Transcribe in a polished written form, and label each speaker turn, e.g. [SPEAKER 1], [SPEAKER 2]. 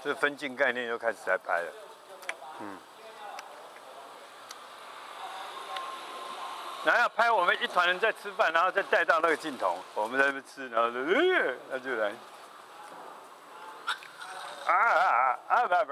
[SPEAKER 1] 这分镜概念又开始在拍了。然后要拍我们一团人在吃饭，然后再带到那个镜头，我们在那边吃，然后他就来，不。